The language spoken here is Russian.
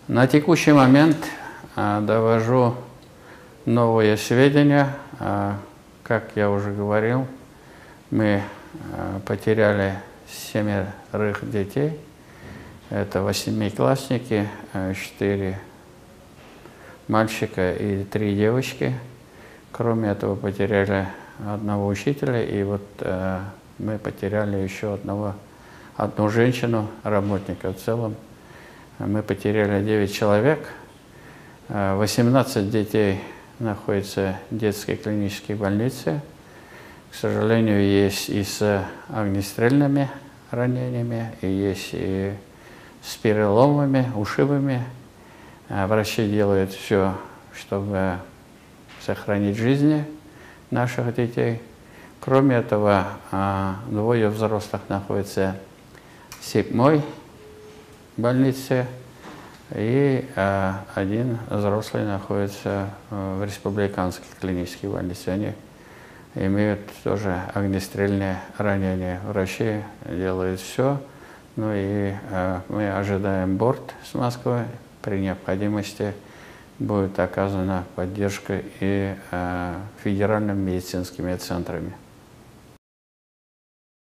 На текущий момент довожу новые сведения. Как я уже говорил, мы потеряли 7 детей. Это 8-классники, 4 мальчика и 3 девочки. Кроме этого, потеряли одного учителя, и вот мы потеряли еще одну женщину, работника. В целом мы потеряли 9 человек. 18 детей находятся в детской клинической больнице. К сожалению, есть и с огнестрельными ранениями, и есть и с переломами, ушибами. Врачи делают все, чтобы сохранить жизни наших детей. Кроме этого, 2 взрослых находятся в 7-й больнице, и 1 взрослый находится в республиканской клинической больнице. Они имеют тоже огнестрельные ранения. Врачи делают все, ну и мы ожидаем борт с Москвы. При необходимости будет оказана поддержка и федеральными медицинскими центрами.